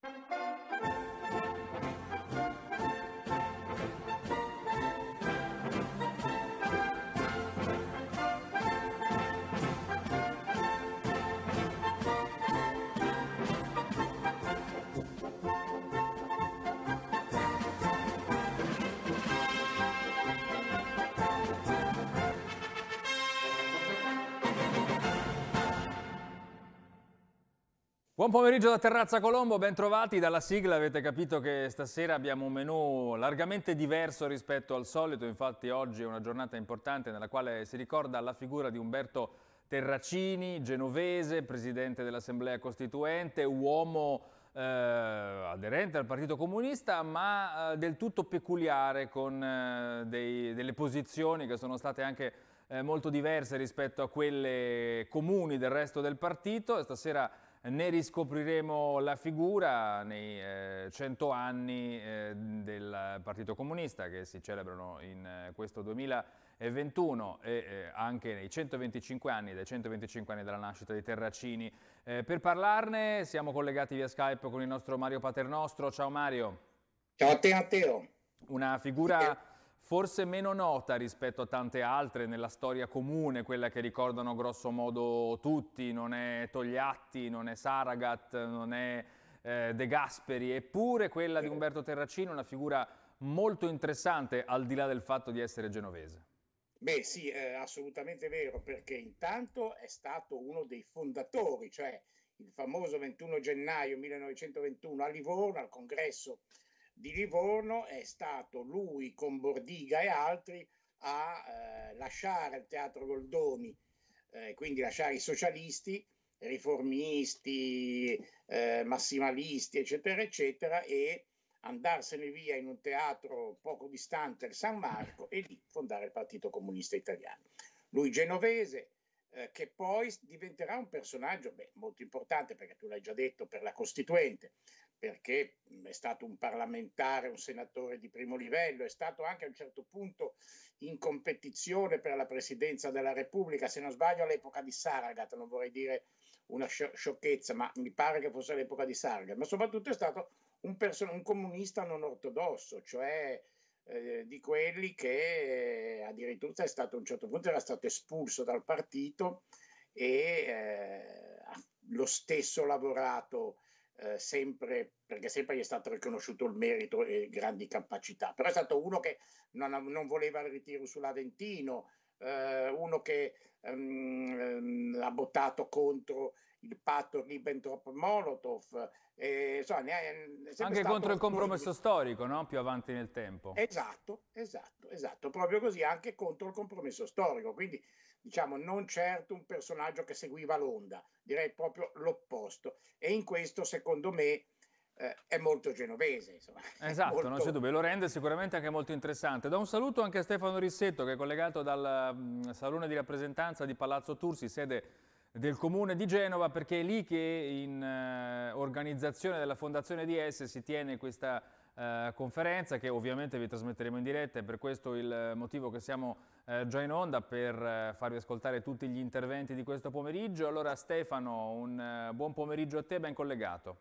Buon pomeriggio da Terrazza Colombo, ben trovati. Dalla sigla avete capito che stasera abbiamo un menù largamente diverso rispetto al solito, infatti oggi è una giornata importante nella quale si ricorda la figura di Umberto Terracini, genovese, presidente dell'Assemblea Costituente, uomo aderente al Partito Comunista, ma del tutto peculiare, con delle posizioni che sono state anche molto diverse rispetto a quelle comuni del resto del partito. E stasera ne riscopriremo la figura nei 100 anni del Partito Comunista che si celebrano in questo 2021 e anche nei 125 anni, dai 125 anni della nascita di Terracini. Per parlarne siamo collegati via Skype con il nostro Mario Paternostro. Ciao Mario. Ciao a te Matteo. Una figura forse meno nota rispetto a tante altre nella storia comune, quella che ricordano grosso modo tutti, non è Togliatti, non è Saragat, non è De Gasperi, eppure quella di Umberto Terracini è una figura molto interessante al di là del fatto di essere genovese. Beh sì, è assolutamente vero, perché intanto è stato uno dei fondatori, cioè il famoso 21 gennaio 1921 a Livorno, al congresso di Livorno, è stato lui con Bordiga e altri a lasciare il Teatro Goldoni, quindi lasciare i socialisti, riformisti, massimalisti, eccetera, eccetera, e andarsene via in un teatro poco distante, il San Marco, e lì fondare il Partito Comunista Italiano. Lui genovese, che poi diventerà un personaggio molto importante, perché tu l'hai già detto, per la Costituente, perché è stato un parlamentare, un senatore di primo livello, è stato anche a un certo punto in competizione per la presidenza della Repubblica, se non sbaglio all'epoca di Saragat, non vorrei dire una sciocchezza, ma mi pare che fosse all'epoca di Saragat, ma soprattutto è stato un comunista non ortodosso, cioè di quelli che addirittura è stato a un certo punto era stato espulso dal partito e lo stesso lavorato sempre, perché sempre gli è stato riconosciuto il merito e grandi capacità, però è stato uno che non voleva il ritiro sull'Aventino, uno che ha votato contro il patto Ribbentrop-Molotov, insomma, Anche contro il compromesso storico, no? Più avanti nel tempo. Esatto, proprio così, anche contro il compromesso storico, quindi diciamo non certo un personaggio che seguiva l'onda, direi proprio l'opposto, e in questo secondo me è molto genovese, insomma. Esatto, non c'è dubbio, lo rende sicuramente anche molto interessante. Da un saluto anche a Stefano Rissetto, che è collegato dal Salone di Rappresentanza di Palazzo Tursi, sede del Comune di Genova, perché è lì che in organizzazione della Fondazione DS si tiene questa conferenza, che ovviamente vi trasmetteremo in diretta, e per questo il motivo che siamo già in onda, per farvi ascoltare tutti gli interventi di questo pomeriggio. Allora Stefano, un buon pomeriggio a te, ben collegato.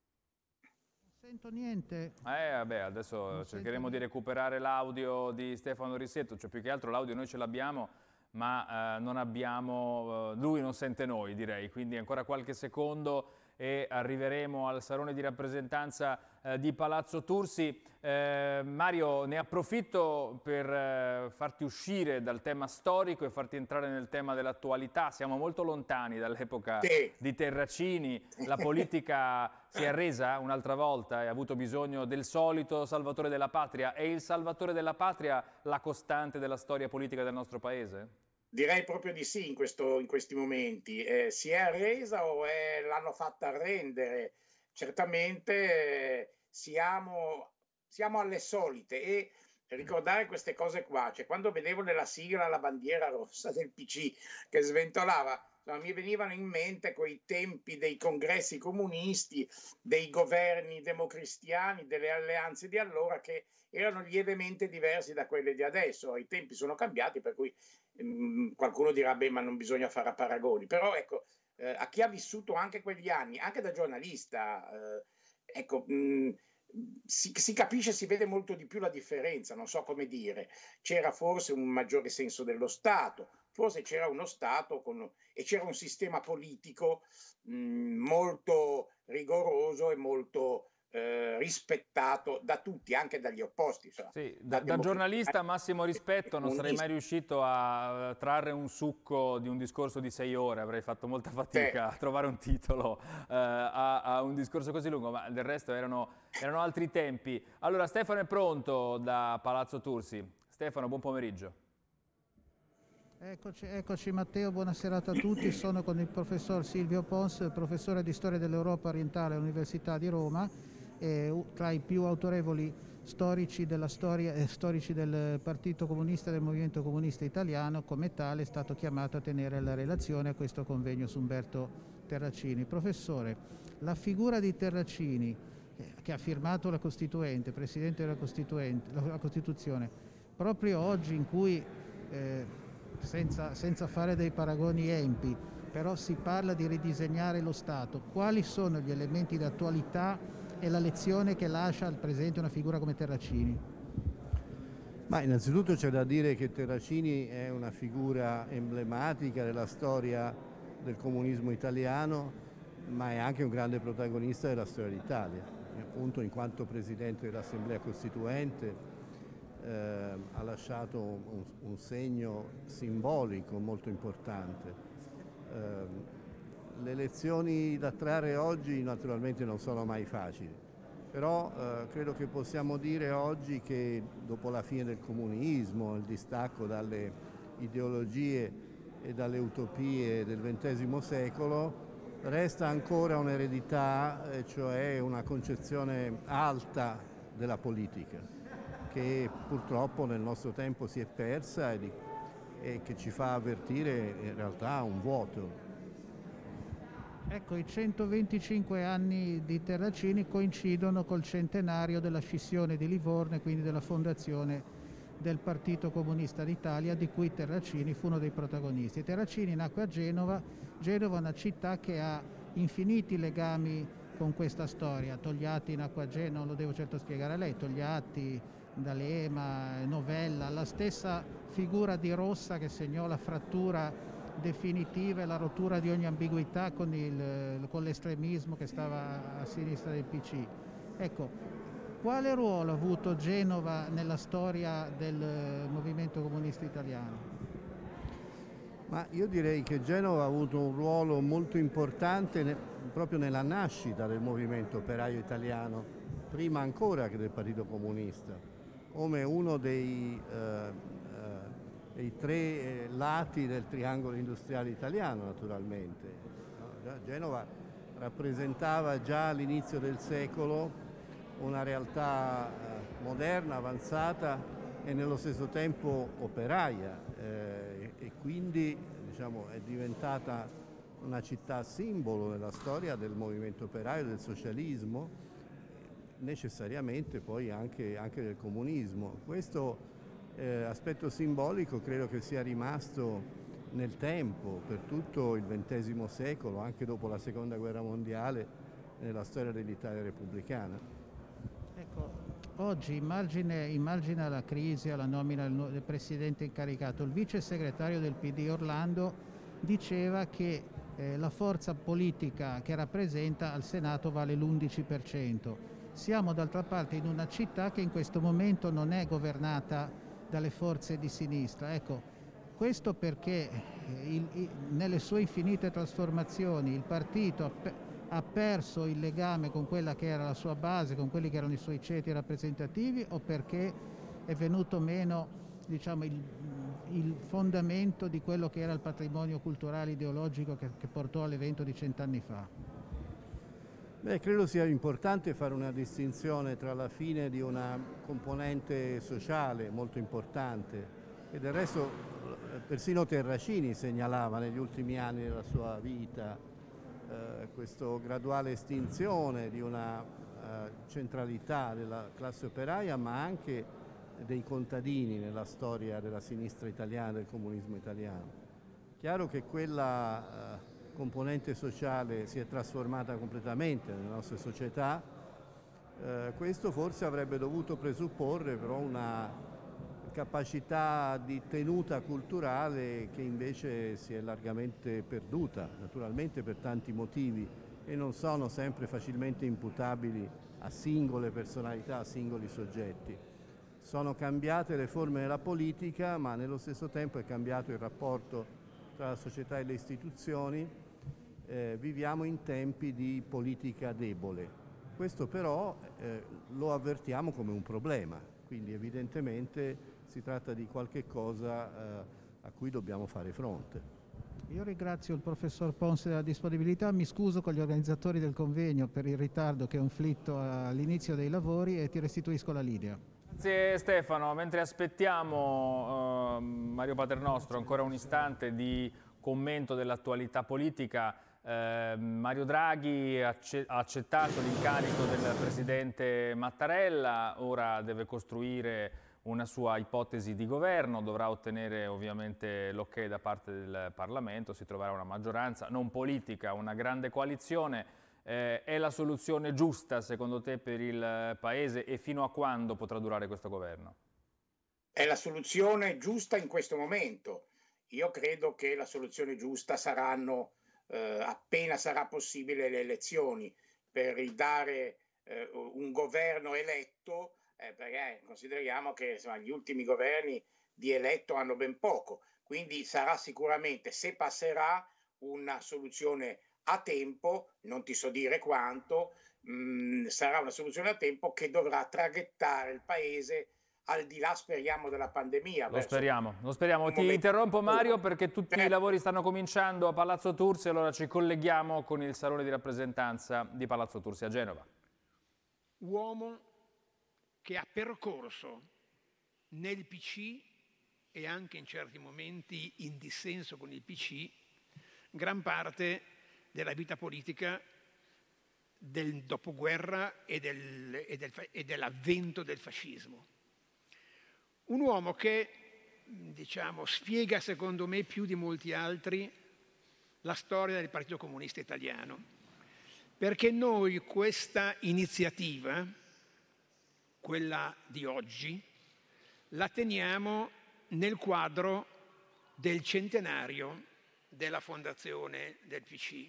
Sento niente. Vabbè, adesso cercheremo di recuperare l'audio di Stefano Rissetto, cioè più che altro l'audio noi ce l'abbiamo, ma non abbiamo, lui non sente noi, direi, quindi ancora qualche secondo e arriveremo al Salone di Rappresentanza di Palazzo Tursi. Mario, ne approfitto per farti uscire dal tema storico e farti entrare nel tema dell'attualità. Siamo molto lontani dall'epoca di Terracini, la politica si è arresa un'altra volta e ha avuto bisogno del solito salvatore della patria. È il salvatore della patria la costante della storia politica del nostro Paese? Direi proprio di sì in questi momenti. Si è arresa o l'hanno fatta arrendere? Certamente siamo alle solite, e ricordare queste cose qua, cioè quando vedevo nella sigla la bandiera rossa del PC che sventolava, mi venivano in mente quei tempi dei congressi comunisti, dei governi democristiani, delle alleanze di allora, che erano lievemente diversi da quelle di adesso. I tempi sono cambiati, per cui qualcuno dirà, beh, ma non bisogna fare paragoni, però ecco, a chi ha vissuto anche quegli anni, anche da giornalista, ecco, si capisce, si vede molto di più la differenza, non so come dire. C'era forse un maggiore senso dello Stato, forse c'era uno Stato e c'era un sistema politico molto rigoroso e molto rispettato da tutti, anche dagli opposti. Insomma, Sì, da giornalista massimo rispetto non sarei mai riuscito a trarre un succo di un discorso di 6 ore, avrei fatto molta fatica a trovare un titolo a un discorso così lungo, ma del resto erano altri tempi. Allora Stefano è pronto da Palazzo Tursi. Stefano, buon pomeriggio. Eccoci Matteo, buona serata a tutti. Sono con il professor Silvio Pons, professore di storia dell'Europa orientale all'Università di Roma, tra i più autorevoli storici della storia e storici del Partito Comunista e del Movimento Comunista Italiano. Come tale è stato chiamato a tenere la relazione a questo convegno su Umberto Terracini. Professore, la figura di Terracini, che ha firmato la Costituente, Presidente della Costituzione, proprio oggi in cui, senza fare dei paragoni empi, però si parla di ridisegnare lo Stato, quali sono gli elementi di attualità e la lezione che lascia al presente una figura come Terracini? Ma innanzitutto c'è da dire che Terracini è una figura emblematica della storia del comunismo italiano, ma è anche un grande protagonista della storia d'Italia. Appunto, in quanto Presidente dell'Assemblea Costituente ha lasciato un segno simbolico molto importante. Le lezioni da trarre oggi naturalmente non sono mai facili, però credo che possiamo dire oggi che dopo la fine del comunismo, il distacco dalle ideologie e dalle utopie del XX secolo, resta ancora un'eredità, cioè una concezione alta della politica, che purtroppo nel nostro tempo si è persa e che ci fa avvertire in realtà un vuoto. Ecco, i 125 anni di Terracini coincidono col centenario della scissione di Livorno e quindi della fondazione del Partito Comunista d'Italia, di cui Terracini fu uno dei protagonisti. Terracini nacque a Genova. Genova è una città che ha infiniti legami con questa storia. Togliatti nacque a Genova, non lo devo certo spiegare a lei, Togliatti, D'Alema, Novella, la stessa figura di Rossa che segnò la frattura definitiva e la rottura di ogni ambiguità con l'estremismo che stava a sinistra del PC. Ecco, quale ruolo ha avuto Genova nella storia del movimento comunista italiano? Ma io direi che Genova ha avuto un ruolo molto importante proprio nella nascita del movimento operaio italiano, prima ancora che del Partito Comunista, come uno dei tre lati del triangolo industriale italiano, naturalmente. Genova rappresentava già all'inizio del secolo una realtà moderna, avanzata e nello stesso tempo operaia, e quindi diciamo, è diventata una città simbolo nella storia del movimento operaio, del socialismo, necessariamente poi anche del comunismo. Questo aspetto simbolico credo che sia rimasto nel tempo, per tutto il XX secolo, anche dopo la Seconda Guerra Mondiale, nella storia dell'Italia repubblicana. Ecco, oggi in margine alla crisi, alla nomina del presidente incaricato, il vice segretario del PD Orlando diceva che la forza politica che rappresenta al Senato vale l'11%. Siamo d'altra parte in una città che in questo momento non è governata dalle forze di sinistra. Ecco, questo perché nelle sue infinite trasformazioni il partito ha perso il legame con quella che era la sua base, con quelli che erano i suoi ceti rappresentativi, o perché è venuto meno, diciamo, il fondamento di quello che era il patrimonio culturale ideologico che portò all'evento di 100 anni fa? Beh, credo sia importante fare una distinzione tra la fine di una componente sociale molto importante, e del resto persino Terracini segnalava negli ultimi anni della sua vita questa graduale estinzione di una centralità della classe operaia, ma anche dei contadini nella storia della sinistra italiana, del comunismo italiano. Chiaro che quella componente sociale si è trasformata completamente nelle nostre società Questo forse avrebbe dovuto presupporre però una capacità di tenuta culturale che invece si è largamente perduta, naturalmente per tanti motivi e non sono sempre facilmente imputabili a singole personalità, a singoli soggetti. Sono cambiate le forme della politica, ma nello stesso tempo è cambiato il rapporto tra la società e le istituzioni. Viviamo in tempi di politica debole. Questo però lo avvertiamo come un problema, quindi evidentemente si tratta di qualche cosa a cui dobbiamo fare fronte. Io ringrazio il professor Ponce della disponibilità, mi scuso con gli organizzatori del convegno per il ritardo che ho inflitto all'inizio dei lavori e ti restituisco la linea. Grazie Stefano, mentre aspettiamo Mario Paternostro ancora un istante di commento dell'attualità politica, Mario Draghi ha accettato l'incarico del presidente Mattarella, ora deve costruire una sua ipotesi di governo, dovrà ottenere ovviamente l'ok da parte del Parlamento, si troverà una maggioranza non politica, una grande coalizione. È la soluzione giusta secondo te per il Paese e fino a quando potrà durare questo governo? È la soluzione giusta in questo momento. Io credo che la soluzione giusta saranno appena sarà possibile le elezioni per ridare un governo eletto, perché consideriamo che insomma, gli ultimi governi di eletto hanno ben poco, quindi sarà sicuramente, se passerà, una soluzione a tempo, non ti so dire quanto, sarà una soluzione a tempo che dovrà traghettare il Paese al di là, speriamo, della pandemia. Lo speriamo. Ti interrompo Mario perché tutti i lavori stanno cominciando a Palazzo Tursi, allora ci colleghiamo con il Salone di Rappresentanza di Palazzo Tursi a Genova. Uomo che ha percorso nel PC e anche in certi momenti in dissenso con il PC gran parte della vita politica del dopoguerra e dell'avvento del fascismo. Un uomo che, diciamo, spiega secondo me più di molti altri la storia del Partito Comunista Italiano, perché noi questa iniziativa, quella di oggi, la teniamo nel quadro del centenario della fondazione del PC.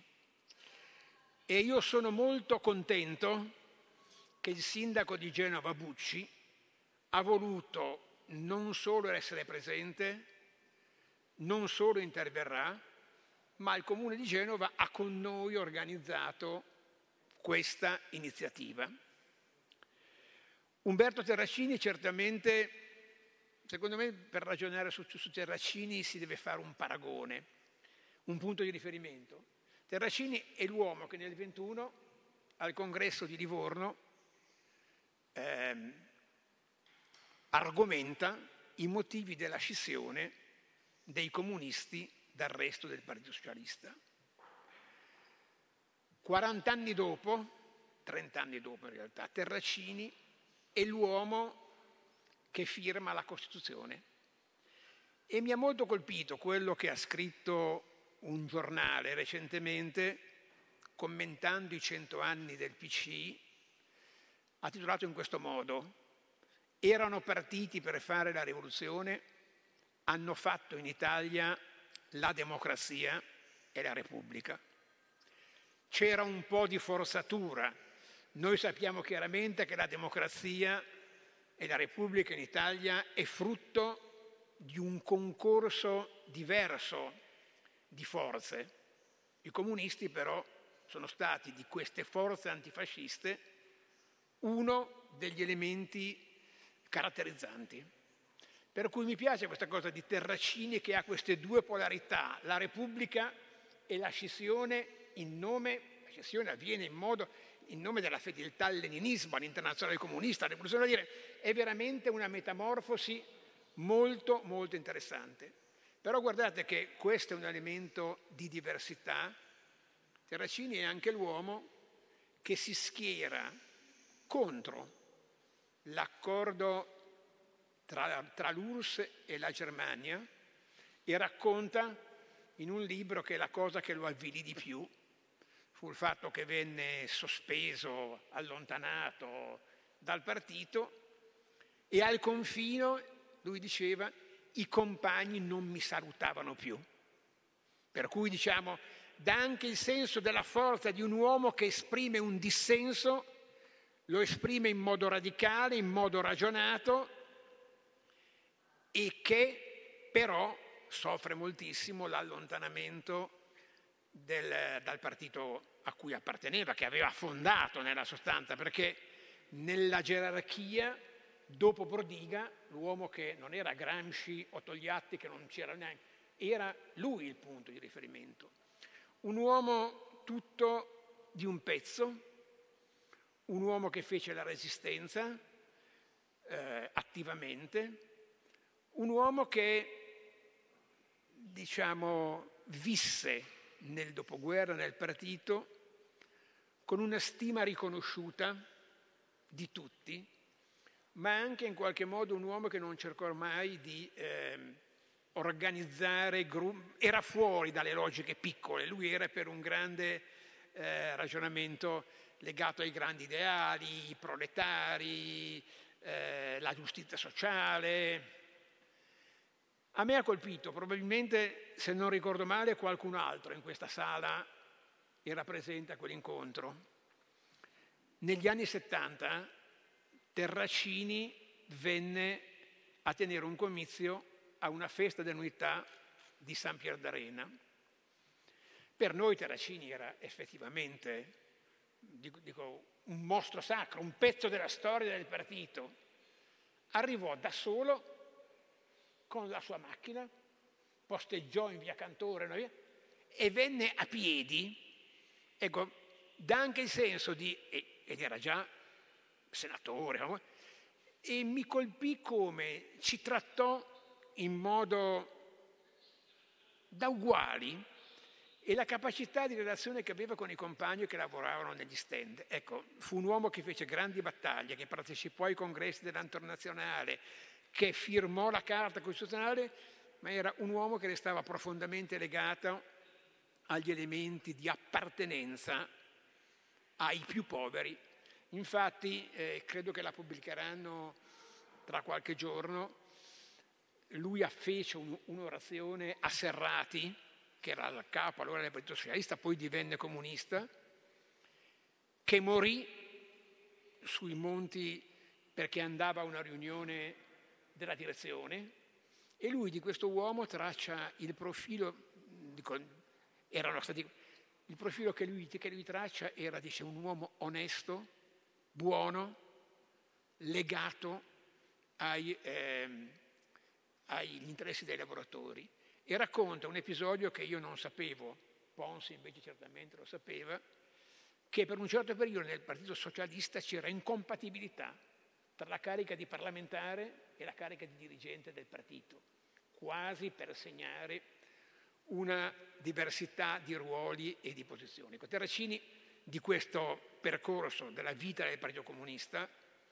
E io sono molto contento che il sindaco di Genova Bucci ha voluto non solo essere presente, non solo interverrà, ma il Comune di Genova ha con noi organizzato questa iniziativa. Umberto Terracini certamente, secondo me, per ragionare su Terracini si deve fare un paragone, un punto di riferimento. Terracini è l'uomo che nel 21 al congresso di Livorno argomenta i motivi della scissione dei comunisti dal resto del Partito Socialista. 40 anni dopo, 30 anni dopo in realtà, Terracini è l'uomo che firma la Costituzione. E mi ha molto colpito quello che ha scritto un giornale recentemente, commentando i 100 anni del PC, ha titolato in questo modo: erano partiti per fare la rivoluzione, hanno fatto in Italia la democrazia e la Repubblica. C'era un po' di forzatura. Noi sappiamo chiaramente che la democrazia e la Repubblica in Italia è frutto di un concorso diverso di forze. I comunisti però sono stati di queste forze antifasciste uno degli elementi caratterizzanti. Per cui mi piace questa cosa di Terracini che ha queste due polarità, la Repubblica e la scissione in nome, la scissione avviene in nome della fedeltà al leninismo, all'internazionale comunista, alla rivoluzione, da dire, è veramente una metamorfosi molto molto interessante. Però guardate che questo è un elemento di diversità. Terracini è anche l'uomo che si schiera contro l'accordo tra l'URSS e la Germania e racconta in un libro che è la cosa che lo avvilì di più, fu il fatto che venne sospeso, allontanato dal partito, e al confino, lui diceva, i compagni non mi salutavano più. Per cui, diciamo, dà anche il senso della forza di un uomo che esprime un dissenso, lo esprime in modo radicale, in modo ragionato, e che però soffre moltissimo l'allontanamento dal partito a cui apparteneva, che aveva fondato nella sostanza, perché nella gerarchia, dopo Bordiga, l'uomo che non era Gramsci o Togliatti, che non c'era neanche, era lui il punto di riferimento. Un uomo tutto di un pezzo, un uomo che fece la resistenza attivamente, un uomo che, diciamo, visse nel dopoguerra nel partito con una stima riconosciuta di tutti, ma anche in qualche modo un uomo che non cercò mai di organizzare gruppi, era fuori dalle logiche piccole, lui era per un grande ragionamento legato ai grandi ideali, i proletari, la giustizia sociale. A me ha colpito, probabilmente, se non ricordo male, qualcun altro in questa sala era presente a quell'incontro. Negli anni 70 Terracini venne a tenere un comizio a una festa dell'unità di San Pier d'Arena. Per noi Terracini era effettivamente, dico, un mostro sacro, un pezzo della storia del partito. Arrivò da solo con la sua macchina, posteggiò in via Cantore e venne a piedi. Ecco, dà anche il senso di, ed era già senatore, e mi colpì come ci trattò in modo da uguali, e la capacità di relazione che aveva con i compagni che lavoravano negli stand. Ecco, fu un uomo che fece grandi battaglie, che partecipò ai congressi dell'Internazionale, che firmò la Carta Costituzionale, ma era un uomo che restava profondamente legato agli elementi di appartenenza ai più poveri. Infatti, credo che la pubblicheranno tra qualche giorno, lui fece un'orazione a Serrati, che era il capo allora del Partito Socialista, poi divenne comunista, che morì sui monti perché andava a una riunione della direzione, e lui di questo uomo traccia il profilo, il profilo che lui traccia era, dice, un uomo onesto, buono, legato agli interessi dei lavoratori, e racconta un episodio che io non sapevo, Ponsi invece certamente lo sapeva, che per un certo periodo nel Partito Socialista c'era incompatibilità tra la carica di parlamentare e la carica di dirigente del partito, quasi per segnare una diversità di ruoli e di posizioni. Terracini, di questo percorso della vita del Partito Comunista,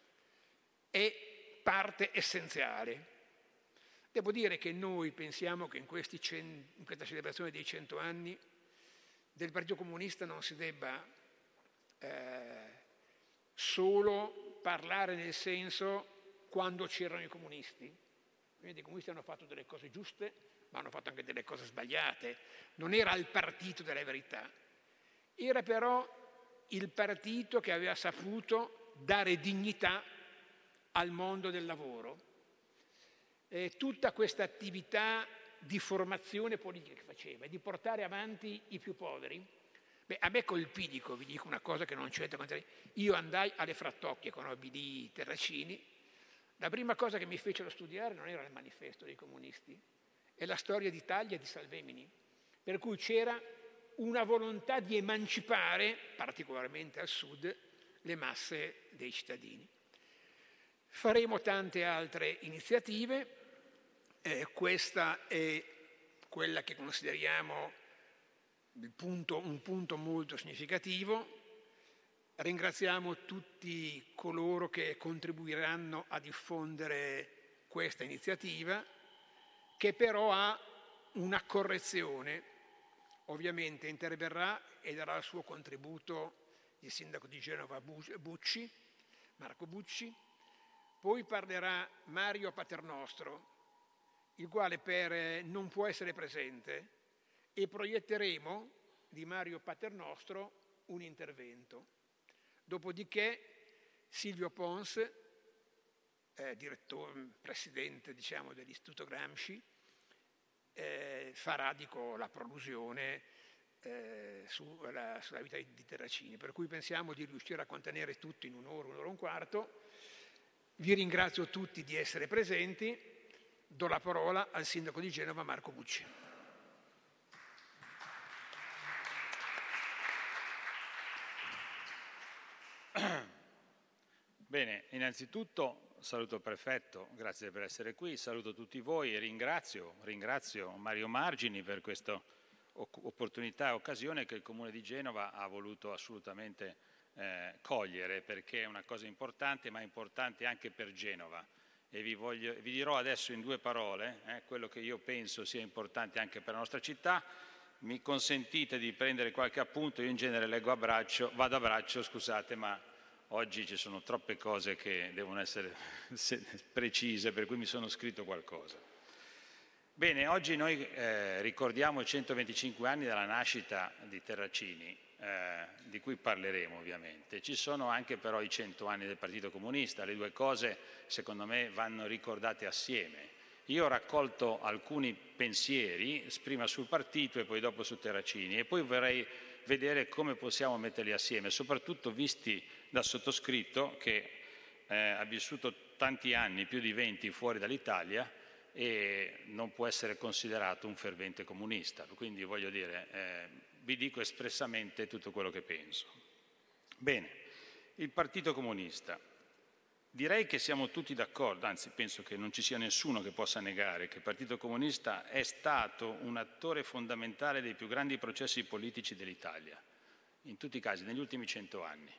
è parte essenziale. Devo dire che noi pensiamo che in questa celebrazione dei 100 anni del Partito Comunista non si debba solo parlare nel senso quando c'erano i comunisti. Quindi i comunisti hanno fatto delle cose giuste, ma hanno fatto anche delle cose sbagliate. Non era il partito della verità, era però il partito che aveva saputo dare dignità al mondo del lavoro. Tutta questa attività di formazione politica che faceva e di portare avanti i più poveri, a me colpì, vi dico una cosa che non c'entra con te. Io andai alle Frattocchie, conobbi lì Terracini. La prima cosa che mi fecero studiare non era il manifesto dei comunisti, è la storia d'Italia di Salvemini, per cui c'era una volontà di emancipare, particolarmente al sud, le masse dei cittadini. Faremo tante altre iniziative, questa è quella che consideriamo un punto molto significativo. Ringraziamo tutti coloro che contribuiranno a diffondere questa iniziativa, che però ha una correzione. Ovviamente interverrà e darà il suo contributo il sindaco di Genova Marco Bucci. Poi parlerà Mario Paternostro, il quale non può essere presente, e proietteremo di Mario Paternostro un intervento. Dopodiché Silvio Pons, presidente dell'Istituto Gramsci, farà la prolusione sulla vita di Terracini, per cui pensiamo di riuscire a contenere tutto in un'ora e un quarto. Vi ringrazio tutti di essere presenti. Do la parola al sindaco di Genova Marco Bucci. Bene, innanzitutto saluto il prefetto, grazie per essere qui, saluto tutti voi e ringrazio Mario Margini per questa opportunità e occasione che il Comune di Genova ha voluto assolutamente cogliere, perché è una cosa importante, ma importante anche per Genova. E vi dirò adesso in 2 parole quello che io penso sia importante anche per la nostra città. Mi consentite di prendere qualche appunto, io in genere vado a braccio, scusate, ma oggi ci sono troppe cose che devono essere precise, per cui mi sono scritto qualcosa. Bene, oggi noi ricordiamo i 125 anni dalla nascita di Terracini, di cui parleremo ovviamente. Ci sono anche però i 100 anni del Partito Comunista, le 2 cose secondo me vanno ricordate assieme. Io ho raccolto alcuni pensieri, prima sul partito e poi dopo su Terracini, e poi vorrei vedere come possiamo metterli assieme, soprattutto visti dal sottoscritto che ha vissuto tanti anni, più di 20, fuori dall'Italia e non può essere considerato un fervente comunista. Quindi voglio dire, vi dico espressamente tutto quello che penso. Bene, il Partito Comunista. Direi che siamo tutti d'accordo, anzi penso che non ci sia nessuno che possa negare che il Partito Comunista è stato un attore fondamentale dei più grandi processi politici dell'Italia, in tutti i casi, negli ultimi 100 anni.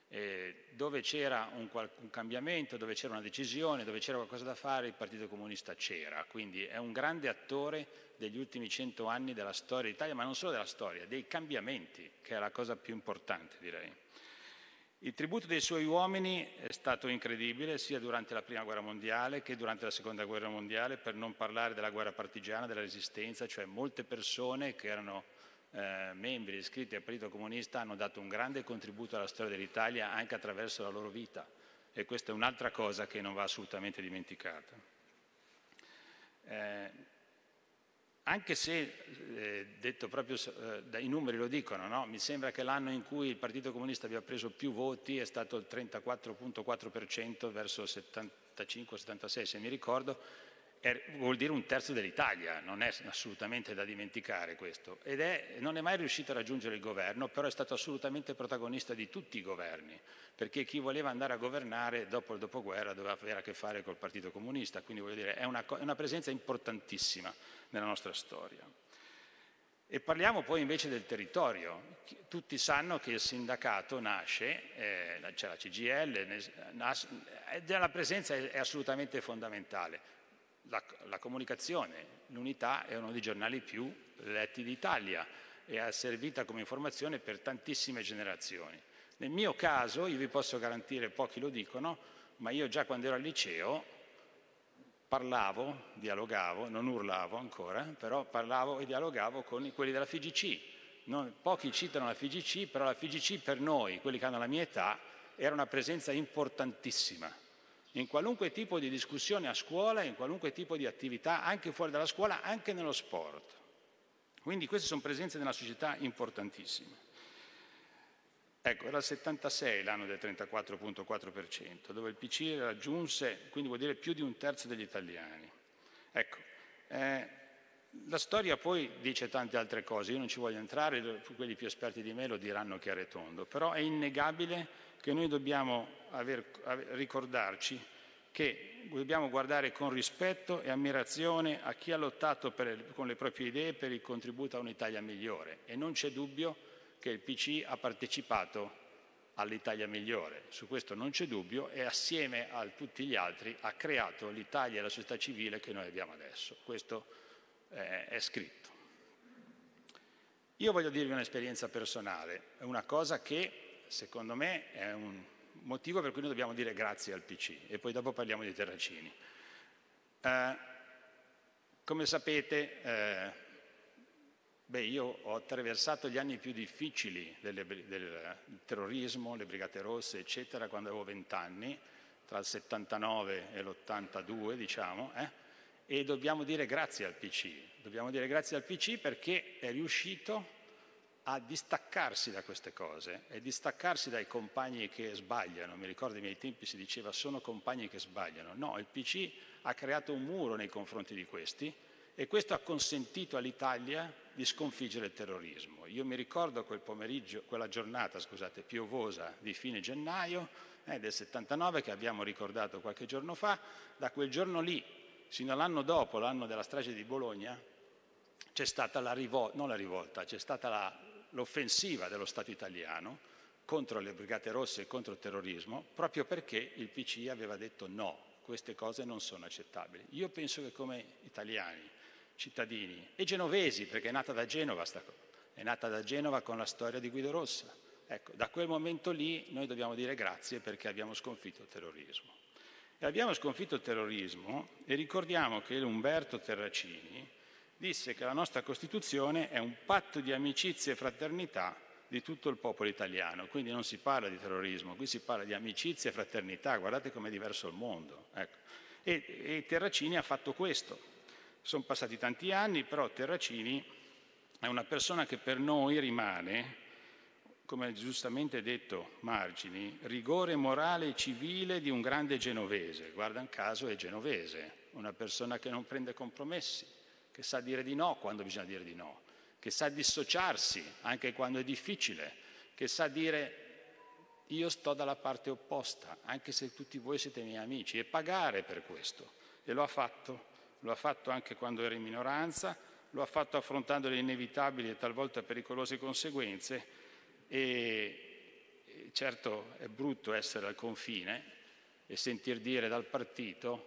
Dove c'era un cambiamento, dove c'era una decisione, dove c'era qualcosa da fare, il Partito Comunista c'era. Quindi è un grande attore degli ultimi 100 anni della storia d'Italia, ma non solo della storia, dei cambiamenti, che è la cosa più importante, direi. Il tributo dei suoi uomini è stato incredibile sia durante la Prima Guerra Mondiale che durante la Seconda Guerra Mondiale, per non parlare della guerra partigiana, della Resistenza, cioè molte persone che erano membri iscritti al Partito Comunista hanno dato un grande contributo alla storia dell'Italia anche attraverso la loro vita, e questa è un'altra cosa che non va assolutamente dimenticata. Anche se, detto proprio, i numeri lo dicono, no? Mi sembra che l'anno in cui il Partito Comunista abbia preso più voti è stato il 34,4% verso il 75-76, se mi ricordo, vuol dire un terzo dell'Italia, non è assolutamente da dimenticare questo. Non è mai riuscito a raggiungere il governo, però è stato assolutamente protagonista di tutti i governi, perché chi voleva andare a governare dopo il dopoguerra doveva avere a che fare col Partito Comunista, quindi voglio dire, è una presenza importantissima nella nostra storia. E parliamo poi invece del territorio. Tutti sanno che il sindacato nasce, c'è la CGIL, la presenza è assolutamente fondamentale. La comunicazione, l'Unità è uno dei giornali più letti d'Italia e ha servito come informazione per tantissime generazioni. Nel mio caso, io vi posso garantire, pochi lo dicono, ma io già quando ero al liceo parlavo, dialogavo, non urlavo ancora, però parlavo e dialogavo con quelli della FIGC. Pochi citano la FIGC, però la FIGC per noi, quelli che hanno la mia età, era una presenza importantissima in qualunque tipo di discussione a scuola, in qualunque tipo di attività, anche fuori dalla scuola, anche nello sport. Quindi queste sono presenze nella società importantissime. Ecco, era il 76 l'anno del 34,4%, dove il PC raggiunse, quindi vuol dire più di un terzo degli italiani. Ecco, la storia poi dice tante altre cose, io non ci voglio entrare, quelli più esperti di me lo diranno chiaro e tondo, però è innegabile che noi dobbiamo ricordarci che dobbiamo guardare con rispetto e ammirazione a chi ha lottato con le proprie idee per il contributo a un'Italia migliore, e non c'è dubbio che il PC ha partecipato all'Italia migliore, su questo non c'è dubbio, e assieme a tutti gli altri ha creato l'Italia e la società civile che noi abbiamo adesso, questo è scritto. Io voglio dirvi un'esperienza personale, è una cosa che secondo me è un motivo per cui noi dobbiamo dire grazie al PC e poi dopo parliamo di Terracini. Come sapete, io ho attraversato gli anni più difficili del terrorismo, le Brigate Rosse, eccetera, quando avevo 20 anni, tra il 79 e l'82, diciamo, e dobbiamo dire grazie al PC. Dobbiamo dire grazie al PC perché è riuscito a distaccarsi da queste cose e distaccarsi dai compagni che sbagliano. Mi ricordo ai miei tempi si diceva sono compagni che sbagliano. No, il PC ha creato un muro nei confronti di questi e questo ha consentito all'Italia di sconfiggere il terrorismo. Io mi ricordo quel pomeriggio, quella giornata, scusate, piovosa di fine gennaio del 79 che abbiamo ricordato qualche giorno fa. Da quel giorno lì sino all'anno dopo, l'anno della strage di Bologna, c'è stata c'è stata l'offensiva dello Stato italiano contro le Brigate Rosse e contro il terrorismo, proprio perché il PC aveva detto no, queste cose non sono accettabili. Io penso che come italiani, cittadini e genovesi, perché è nata da Genova è nata da Genova con la storia di Guido Rossa. Ecco, da quel momento lì noi dobbiamo dire grazie perché abbiamo sconfitto il terrorismo. E abbiamo sconfitto il terrorismo e ricordiamo che Umberto Terracini disse che la nostra Costituzione è un patto di amicizia e fraternità di tutto il popolo italiano. Quindi non si parla di terrorismo, qui si parla di amicizia e fraternità. Guardate com'è diverso il mondo. Ecco. E Terracini ha fatto questo. Sono passati tanti anni, però Terracini è una persona che per noi rimane, come ha giustamente detto Margini, rigore morale e civile di un grande genovese. Guarda un caso è genovese, una persona che non prende compromessi, che sa dire di no quando bisogna dire di no, che sa dissociarsi anche quando è difficile, che sa dire io sto dalla parte opposta, anche se tutti voi siete miei amici, e pagare per questo. E lo ha fatto anche quando era in minoranza, lo ha fatto affrontando le inevitabili e talvolta pericolose conseguenze. E certo è brutto essere al confine e sentir dire dal partito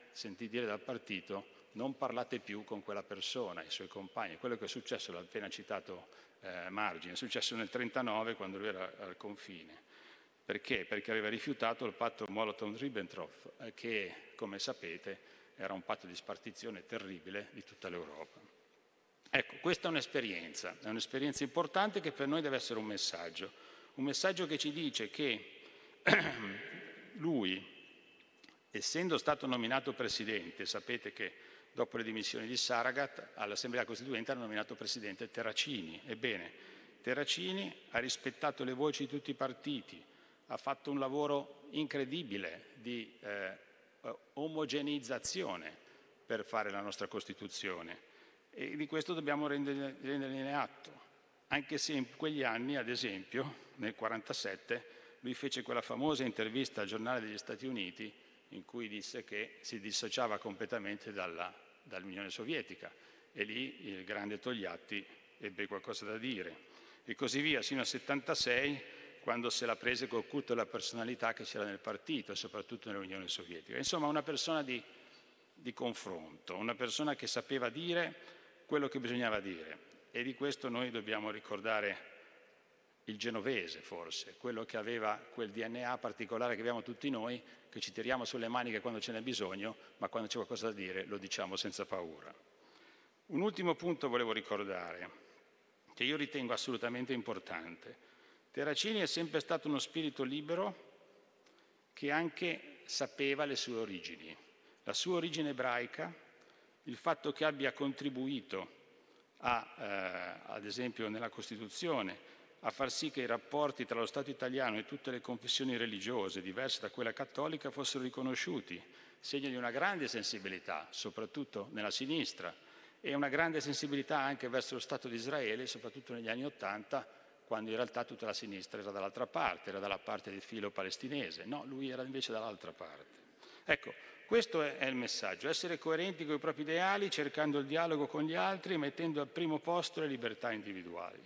non parlate più con quella persona, i suoi compagni. Quello che è successo, l'ha appena citato Margini, è successo nel 1939 quando lui era al confine. Perché? Perché aveva rifiutato il patto Molotov-Ribbentrop, che, come sapete, era un patto di spartizione terribile di tutta l'Europa. Ecco, questa è un'esperienza importante che per noi deve essere un messaggio che ci dice che lui, essendo stato nominato presidente, sapete che dopo le dimissioni di Saragat all'Assemblea Costituente hanno nominato presidente Terracini. Ebbene, Terracini ha rispettato le voci di tutti i partiti, ha fatto un lavoro incredibile di omogeneizzazione per fare la nostra Costituzione. E di questo dobbiamo rendergliene atto, anche se in quegli anni, ad esempio, nel 1947, lui fece quella famosa intervista al Giornale degli Stati Uniti in cui disse che si dissociava completamente dall'Unione Sovietica e lì il grande Togliatti ebbe qualcosa da dire. E così via, sino al 1976, quando se la prese col culto della personalità che c'era nel partito e soprattutto nell'Unione Sovietica. Insomma, una persona di confronto, una persona che sapeva dire quello che bisognava dire, e di questo noi dobbiamo ricordare il genovese forse, quello che aveva quel DNA particolare che abbiamo tutti noi, che ci tiriamo sulle maniche quando ce n'è bisogno, ma quando c'è qualcosa da dire lo diciamo senza paura. Un ultimo punto volevo ricordare, che io ritengo assolutamente importante. Terracini è sempre stato uno spirito libero che anche sapeva le sue origini, la sua origine ebraica, il fatto che abbia contribuito ad esempio nella Costituzione, a far sì che i rapporti tra lo Stato italiano e tutte le confessioni religiose diverse da quella cattolica fossero riconosciuti, segno di una grande sensibilità, soprattutto nella sinistra, e una grande sensibilità anche verso lo Stato di Israele, soprattutto negli anni '80, quando in realtà tutta la sinistra era dall'altra parte, era dalla parte del filo palestinese. No, lui era invece dall'altra parte. Ecco, questo è il messaggio, essere coerenti con i propri ideali, cercando il dialogo con gli altri, mettendo al primo posto le libertà individuali.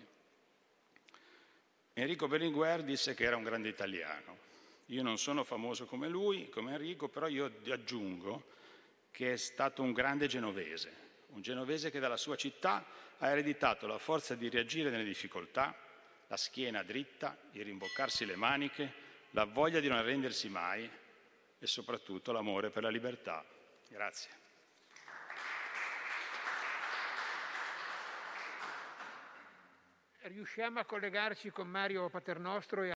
Enrico Berlinguer disse che era un grande italiano. Io non sono famoso come lui, come Enrico, però io aggiungo che è stato un grande genovese un genovese che dalla sua città ha ereditato la forza di reagire nelle difficoltà, la schiena dritta, il rimboccarsi le maniche, la voglia di non arrendersi mai e soprattutto l'amore per la libertà. Grazie. Riusciamo a collegarci con Mario Paternostro e